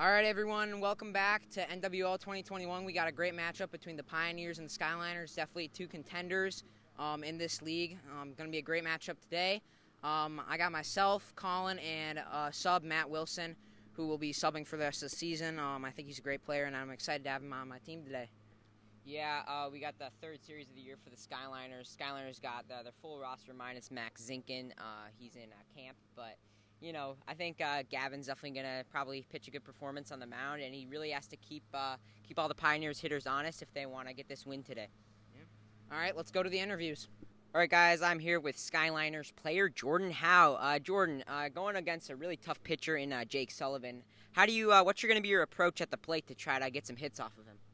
All right, everyone, welcome back to NWL 2021. We got a great matchup between the Pioneers and the Skyliners. Definitely two contenders in this league. Going to be a great matchup today. I got myself, Colin, and sub Matt Wilson, who will be subbing for the rest of the season. I think he's a great player, and I'm excited to have him on my team today. Yeah, we got the third series of the year for the Skyliners. Skyliners got their full roster minus Max Zinkin. He's in camp, but you know, I think Gavin's definitely going to probably pitch a good performance on the mound, and he really has to keep all the Pioneers hitters honest if they want to get this win today. Yeah. All right, let's go to the interviews. All right, guys, I'm here with Skyliners player Jordan Howe. Jordan, going against a really tough pitcher in Jake Sullivan. How do you? What's going to be your approach at the plate to try to get some hits off of him?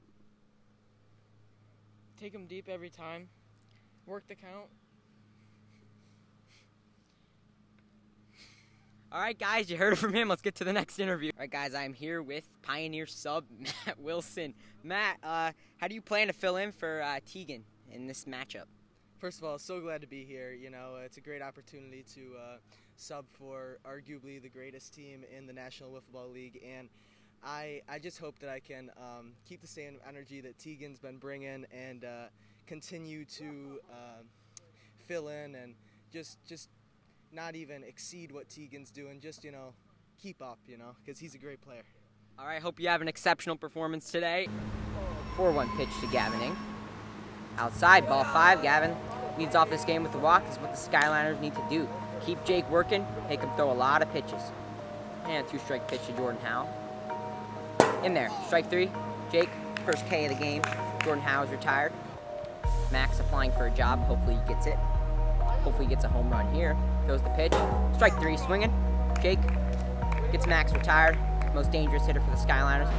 Take him deep every time. Work the count. All right, guys, you heard it from him. Let's get to the next interview. All right, guys, I'm here with Pioneer sub Matt Wilson. Matt, how do you plan to fill in for Tegan in this matchup? First of all, so glad to be here. You know, it's a great opportunity to sub for arguably the greatest team in the National Wiffle Ball League, and I just hope that I can keep the same energy that Tegan's been bringing and continue to fill in and just not even exceed what Tegan's doing, just, you know, keep up, you know, because he's a great player. All right, hope you have an exceptional performance today. 4-1 pitch to Gavining. Outside, ball 5. Gavin leads off this game with the walk. This is what the Skyliners need to do. Keep Jake working, make him throw a lot of pitches. And a 2-strike pitch to Jordan Howe. In there, strike 3. Jake, first K of the game. Jordan Howe is retired. Max applying for a job, hopefully he gets it. Hopefully he gets a home run here. Goes the pitch. Strike 3, swinging. Jake gets Max retired. Most dangerous hitter for the Skyliners.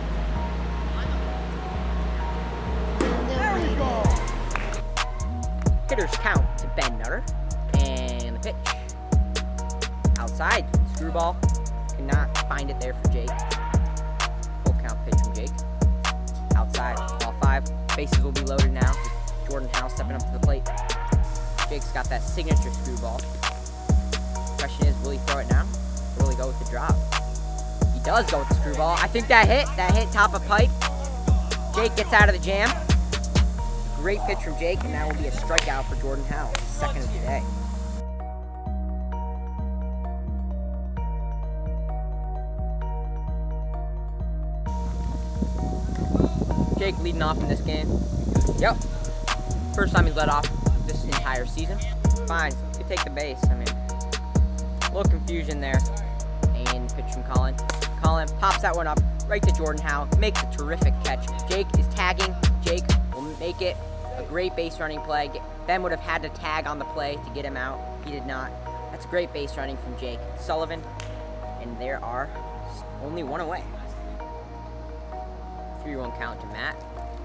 Hitters count to Ben Nutter. And the pitch. Outside. Screwball. Cannot find it there for Jake. Full count pitch from Jake. Outside. Ball 5. Bases will be loaded now. Jordan Howe stepping up to the plate. Jake's got that signature screwball. Question is, will he throw it now? Or will he go with the drop? He does go with the screwball. I think that hit top of pipe. Jake gets out of the jam. Great pitch from Jake, and that will be a strikeout for Jordan Howe, second of the day. Jake leading off in this game. Yep. First time he's led off this entire season. Fine, could take the base. I mean, a little confusion there. And pitch from Colin. Colin pops that one up right to Jordan Howe. Makes a terrific catch. Jake is tagging. Jake will make it a great base running play. Ben would have had to tag on the play to get him out. He did not. That's great base running from Jake Sullivan. And there are only one away. 3-1 count to Matt.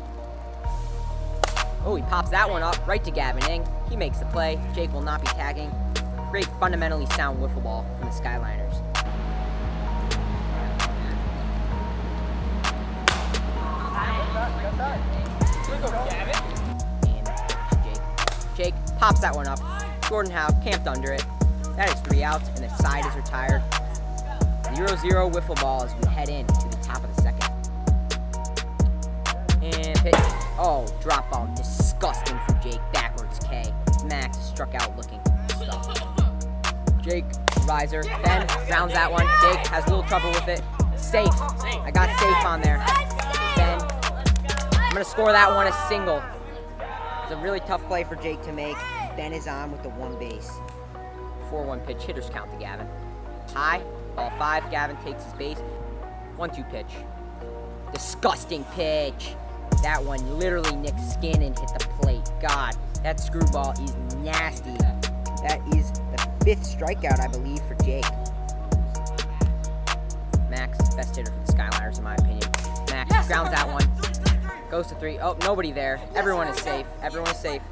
Oh, he pops that one up right to Gavin. He makes the play. Jake will not be tagging. Great, fundamentally sound wiffle ball from the Skyliners. And Jake pops that one up. Jordan Howe camped under it. That is 3 outs, and the side is retired. 0-0 wiffle ball as we head in to the top of the second. And pitch. Oh, drop ball. Disgusting for Jake. Backwards K. Max struck out looking stuff. Jake, riser. Ben rounds that one. Jake has a little trouble with it. Safe. I got safe on there. Ben. I'm going to score that one a single. It's a really tough play for Jake to make. Ben is on with the 1 base. 4-1 pitch. Hitters count to Gavin. High. Ball 5. Gavin takes his base. 1-2 pitch. Disgusting pitch. That one literally nicked skin and hit the plate. God, that screwball is nasty. That is the 5th strikeout, I believe, for Jake. Max, best hitter for the Skyliners, in my opinion. Max grounds that one. Goes to 3. Oh, nobody there. Everyone is safe. Everyone is safe.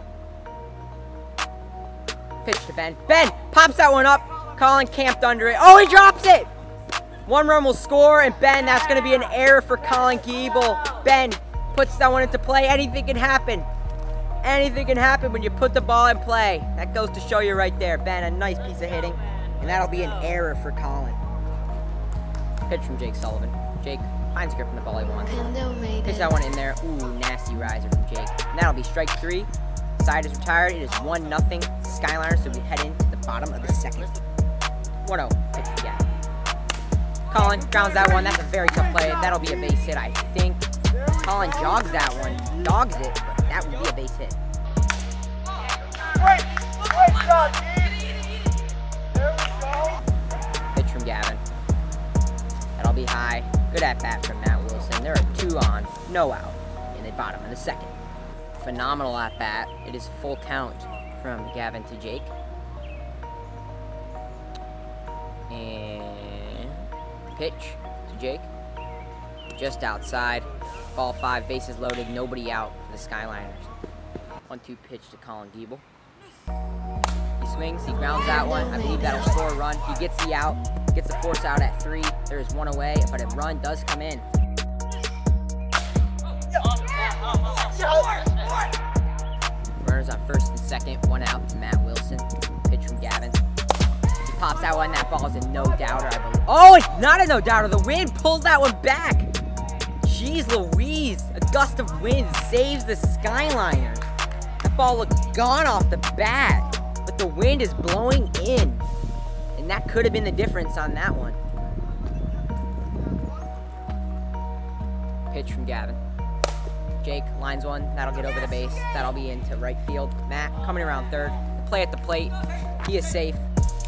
Pitch to Ben. Ben pops that one up. Colin camped under it. Oh, he drops it! 1 run will score, and Ben, that's going to be an error for Colin Giebel. Ben puts that one into play. Anything can happen. Anything can happen when you put the ball in play. That goes to show you right there. Ben, a nice piece of hitting. And that'll be an error for Colin. Pitch from Jake Sullivan. Jake finds a grip on the ball he wants. Pitch that one in there. Ooh, nasty riser from Jake. And that'll be strike 3. Side is retired. It is 1-0 Skyliners, so we head into the bottom of the second. 1-0. Pitch again. Colin grounds that one. That's a very tough play. That'll be a base hit, I think. Colin jogs that one. Dogs it, but that would be a base hit. Pitch from Gavin. That'll be high. Good at bat from Matt Wilson. There are 2 on, no out in the bottom of the second. Phenomenal at bat. It is full count from Gavin to Jake. And pitch to Jake. Just outside. Ball 5, bases loaded, nobody out for the Skyliners. 1-2 pitch to Colin Giebel. He swings, he grounds that one. I believe that'll score a run. He gets the out, gets the force out at 3. There is 1 away, but a run does come in. Runners on first and second, 1 out to Matt Wilson. Pitch from Gavin. He pops that one, that ball is a no-doubter, I believe. Oh, it's not a no-doubter. The wind pulls that one back. Jeez Louise, a gust of wind saves the Skyliners. That ball looks gone off the bat, but the wind is blowing in. And that could have been the difference on that one. Pitch from Gavin. Jake lines one, that'll get over the base. That'll be into right field. Matt coming around third. The play at the plate, he is safe.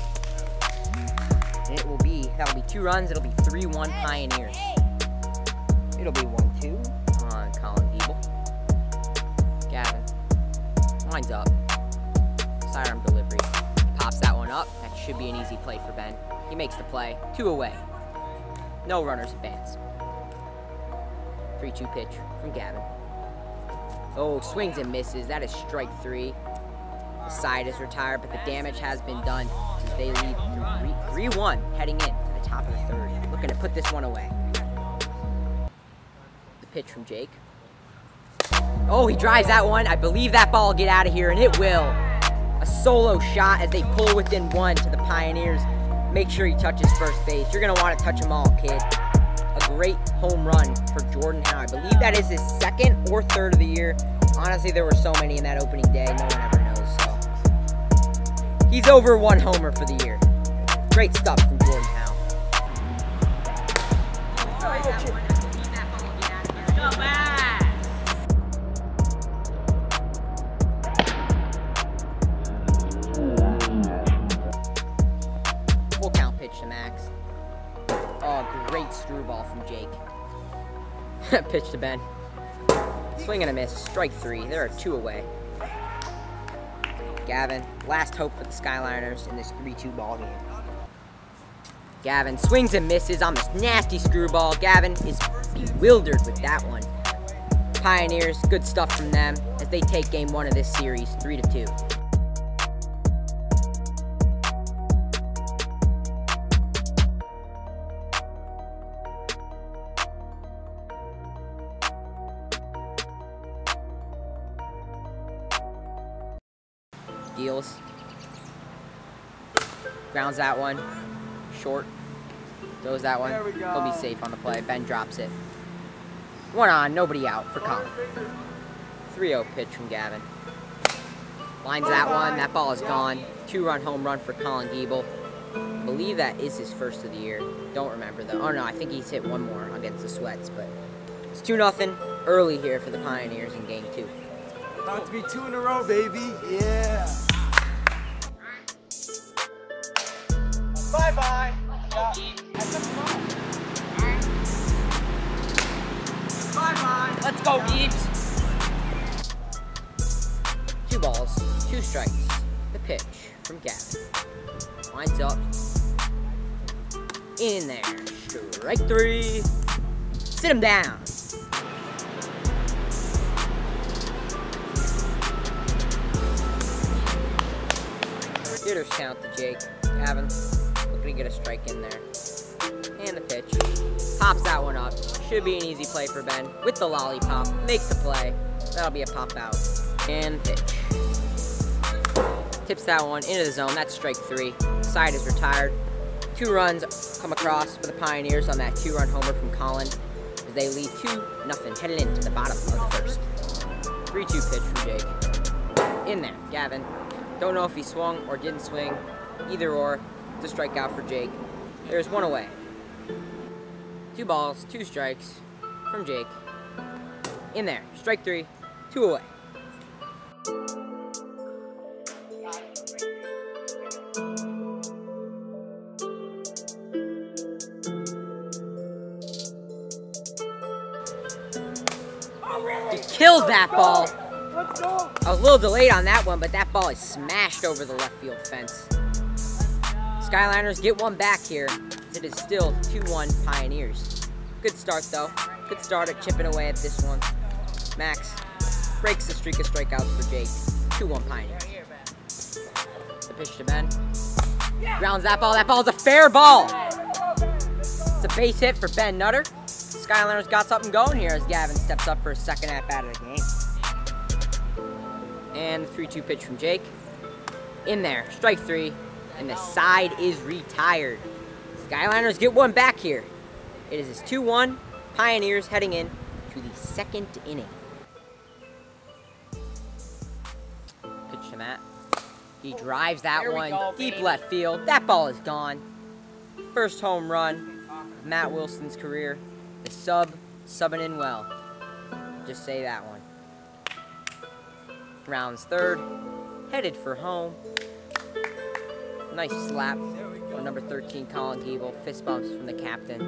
And that'll be 2 runs, it'll be 3-1 Pioneers. It'll be 1-2 on Colin Giebel. Gavin lines up. Sidearm delivery. Pops that one up. That should be an easy play for Ben. He makes the play. 2 away. No runners advance. 3-2 pitch from Gavin. Oh, swings and misses. That is strike 3. The side is retired, but the damage has been done since they lead 3-1 heading in to the top of the 3rd. Looking to put this one away. Pitch from Jake. Oh, he drives that one. I believe that ball will get out of here, and it will. A solo shot as they pull within 1 to the Pioneers. Make sure he touches first base. You're going to want to touch them all, kid. A great home run for Jordan Howe. I believe that is his 2nd or 3rd of the year. Honestly, there were so many in that opening day. No one ever knows, so. He's over 1 homer for the year. Great stuff from Jordan Howe. Full count pitch to Max. Oh, great screwball from Jake. Pitch to Ben. Swing and a miss. Strike 3. There are 2 away. Gavin, last hope for the Skyliners in this 3-2 ball game. Gavin swings and misses on this nasty screwball. Gavin is bewildered with that one. Pioneers, good stuff from them as they take game 1 of this series, 3-2. Deals. Grounds that one. Short. Throws that one. He'll be safe on the play. Ben drops it. 1 on, nobody out for Colin. 3-0 pitch from Gavin. Lines that one. That ball is gone. 2-run home run for Colin Giebel. I believe that is his 1st of the year. Don't remember though. Oh no, I think he's hit 1 more against the Sweats, but it's 2-0 early here for the Pioneers in game 2. About to be 2 in a row, baby. Yeah. Bye-bye. Bye-bye. Let's go, Beebs. 2 balls, 2 strikes. The pitch from Gavin. Lines up. In there. Strike 3. Sit him down. Hitters count to Jake. Gavin looking to get a strike in there. And the pitch. Pops that one up. Should be an easy play for Ben. With the lollipop. Makes the play. That'll be a pop out. And pitch. Tips that one into the zone. That's strike 3. Side is retired. 2 runs come across for the Pioneers on that 2-run homer from Colin as they lead 2-0 headed into the bottom of the first. 3-2 pitch from Jake. In there, Gavin. Don't know if he swung or didn't swing. Either or, it's a strikeout for Jake. There's 1 away. 2 balls, 2 strikes from Jake. In there, strike 3, 2 away. He kills that ball. I was a little delayed on that one, but that ball is smashed over the left field fence. Skyliners get 1 back here. It is still 2-1 Pioneers. Good start though. Good start at chipping away at this one. Max breaks the streak of strikeouts for Jake. 2-1 Pioneers. The pitch to Ben. Grounds that ball. That ball is a fair ball. It's a base hit for Ben Nutter. Skyliners got something going here as Gavin steps up for his second at-bat of the game. And the 3-2 pitch from Jake. In there, strike 3, and the side is retired. Skyliners get 1 back here. It is 2-1 Pioneers heading in to the 2nd inning. Pitch to Matt. He drives that one deep left field. That ball is gone. First home run of Matt Wilson's career. The subbing in well. Just say that one. Rounds 3rd, headed for home. Nice slap from number 13, Colin Giebel. Fist bumps from the captain.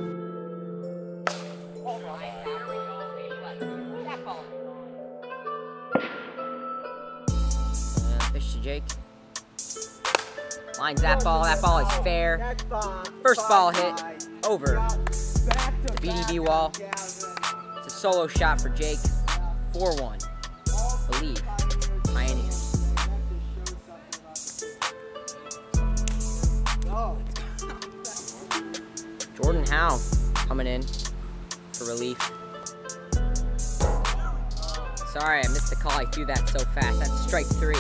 And pitch to Jake. Lines that ball. That ball is fair. First ball hit over the BDB wall. It's a solo shot for Jake. 4-1. Believe. Pioneers. Jordan Howe coming in for relief. Sorry, I missed the call. I threw that so fast. That's strike 3.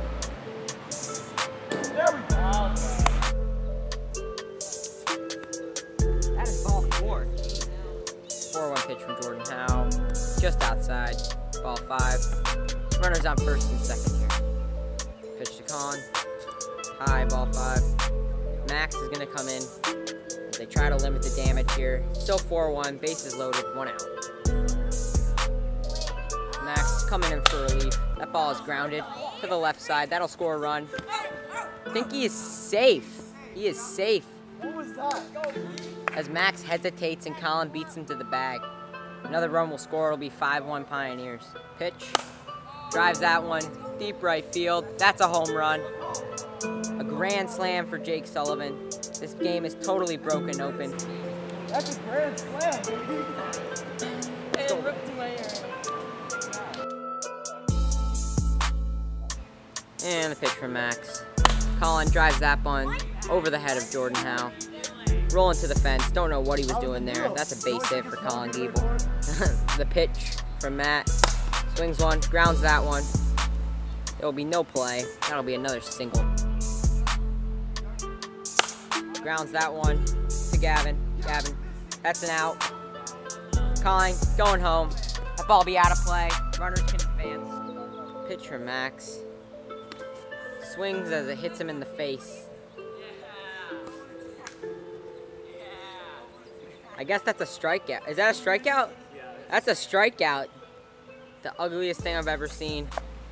That is ball 4. 4-1 pitch from Jordan Howe. Just outside. Ball 5. Runners on first and second here. Pitch to Colin. High, ball 5. Max is going to come in as they try to limit the damage here. Still 4-1, bases loaded, 1 out. Max is coming in for relief. That ball is grounded to the left side. That'll score a run. I think he is safe. He is safe. What was that? As Max hesitates and Colin beats him to the bag. Another run will score. It'll be 5-1 Pioneers. Pitch. Drives that one. Deep right field. That's a home run. A grand slam for Jake Sullivan. This game is totally broken open. That's a grand slam, baby. It ripped to my ear. And the pitch from Max. Colin drives that one over the head of Jordan Howe. Rolling to the fence. Don't know what he was doing there. That's a base hit for Colin Giebel. The pitch from Matt. Swings one. Grounds that one. There will be no play. That'll be another single. Grounds that one to Gavin. Gavin. That's an out. Colin going home. That ball will be out of play. Runners can advance. Pitch from Max. Swings as it hits him in the face. I guess that's a strikeout. Is that a strikeout? That's a strikeout. The ugliest thing I've ever seen.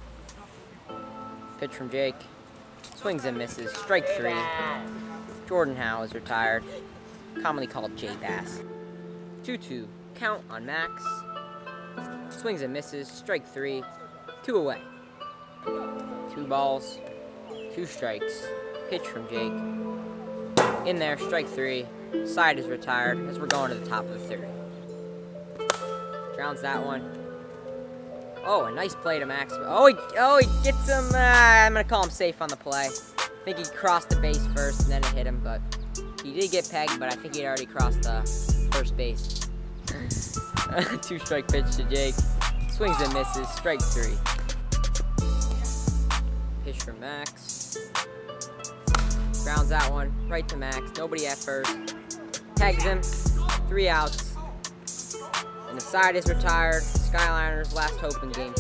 Pitch from Jake. Swings and misses. Strike 3. Jordan Howe is retired. Commonly called J Bass. 2-2. Count on Max. Swings and misses. Strike 3. 2 away. 2 balls. 2 strikes. Pitch from Jake. In there. Strike 3. Side is retired as we're going to the top of the 3rd. Grounds that one. Oh, a nice play to Max. Oh, he gets him. I'm going to call him safe on the play. I think he crossed the base first and then it hit him, but he did get pegged, but I think he'd already crossed the first base. 2-strike pitch to Jake. Swings and misses. Strike 3. Pitch from Max. Grounds that one right to Max. Nobody at first. Tags him. 3 outs. And the side is retired. Skyliners last hope in game 2.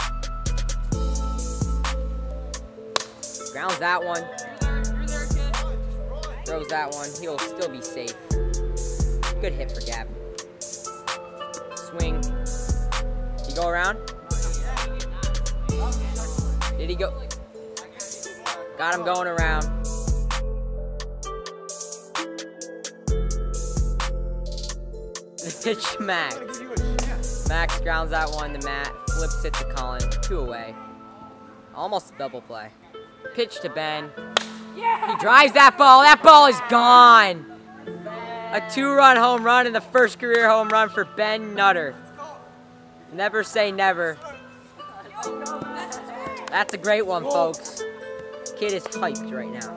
Grounds that one. Throws that one. He'll still be safe. Good hit for Gavin. Swing. Did he go around? Did he go? Got him going around. Pitch to Max. Max grounds that one to Matt. Flips it to Colin. 2 away. Almost a double play. Pitch to Ben. He drives that ball. That ball is gone. A 2-run home run and the first career home run for Ben Nutter. Never say never. That's a great one, folks. This kid is hyped right now.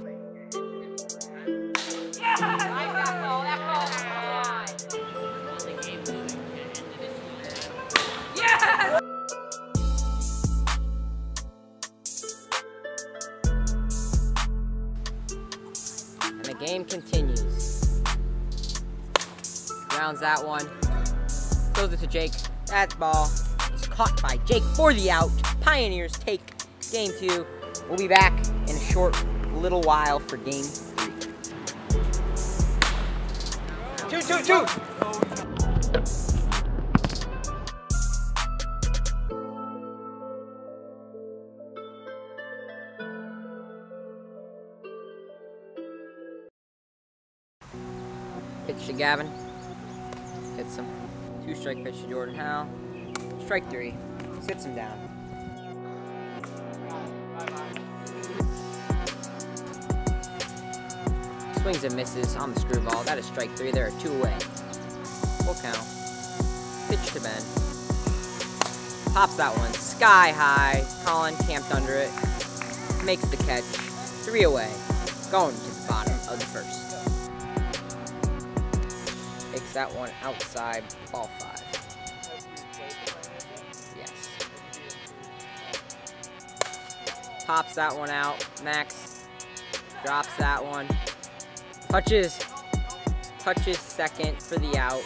And the game continues. Grounds that one. Throws it to Jake. That ball is caught by Jake for the out. Pioneers take game 2. We'll be back in a short little while for game 3. Shoot! Pitch to Gavin. Hits him. 2-strike pitch to Jordan Howe. Strike 3. Sits him down. Swings and misses on the screwball. That is strike 3. There are 2 away. Full count. Pitch to Ben. Pops that one. Sky high. Colin camped under it. Makes the catch. 3 away. Going to the bottom of the first. Takes that one outside. Ball 5. Yes. Pops that one out. Max drops that one. Touches second for the out.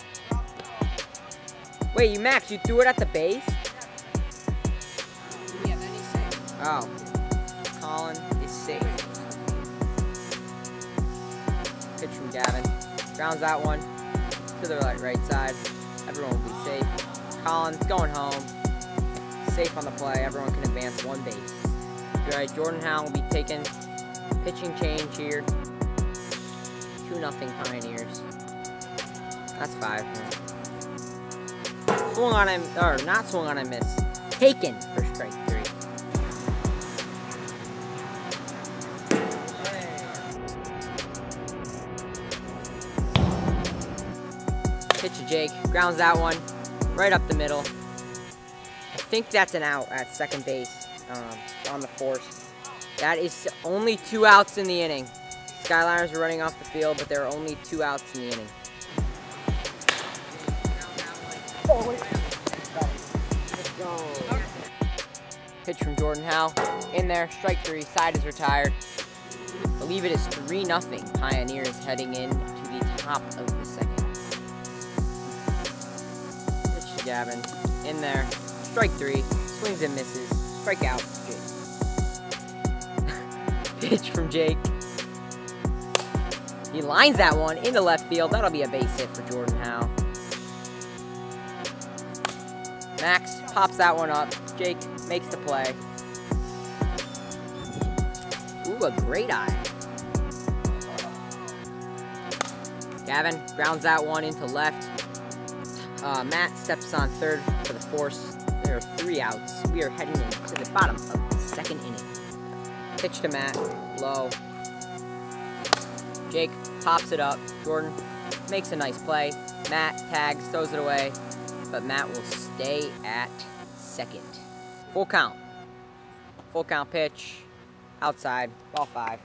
Wait, Max, you threw it at the base? Yeah, then he's safe. Oh. Colin is safe. Pitch from Gavin. Grounds that one to the right side. Everyone will be safe. Colin's going home. Safe on the play. Everyone can advance 1 base. Alright, Jordan Howe will be taking pitching change here. 2-0 Pioneers. That's 5. Swung on him, or not swung on, I missed. Taken for strike 3. Pitch to Jake, grounds that one right up the middle. I think that's an out at second base on the force. That is only 2 outs in the inning. Skyliners are running off the field, but there are only 2 outs in the inning. Pitch from Jordan Howe. In there, strike 3, side is retired. I believe it is 3-0 Pioneers heading in to the top of the second. Pitch to Gavin. In there, strike 3, swings and misses. Strike out, Jake. Pitch from Jake. He lines that one into left field. That'll be a base hit for Jordan Howe. Max pops that one up. Jake makes the play. Ooh, a great eye. Gavin grounds that one into left. Matt steps on third for the force. There are 3 outs. We are heading into the bottom of the second inning. Pitch to Matt. Low. Jake pops it up. Jordan makes a nice play. Matt tags, throws it away. But Matt will stay at second. Full count. Full count pitch. Outside. Ball 5.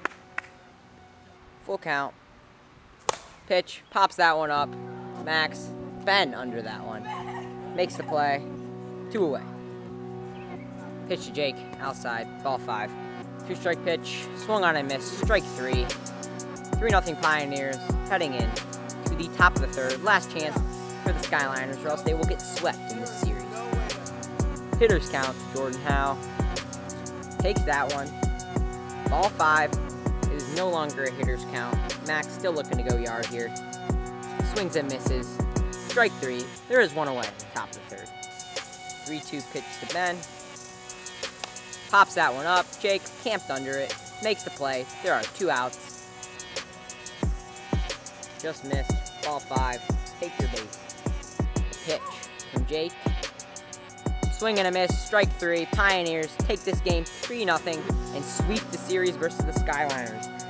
Full count. Pitch. Pops that one up. Max. Ben under that one. Makes the play. 2 away. Pitch to Jake. Outside. Ball 5. 2-strike pitch, swung on and missed, strike 3. 3-0 Pioneers, heading in to the top of the third. Last chance for the Skyliners, or else they will get swept in this series. Hitters count, Jordan Howe takes that one. Ball 5. It is no longer a hitter's count. Max still looking to go yard here. Swings and misses. Strike 3. There is one away, top of the third. 3-2 pitch to Ben. Pops that one up. Jake camped under it. Makes the play. There are 2 outs. Just missed. Ball 5. Take your base. Pitch from Jake. Swing and a miss. Strike 3. Pioneers take this game 3-0 and sweep the series versus the Skyliners.